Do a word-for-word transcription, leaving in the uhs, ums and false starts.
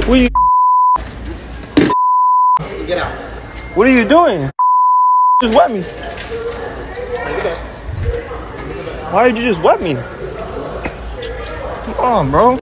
What are you? Get out. What are you doing? Just wet me. Why did you just wet me? Come on, bro.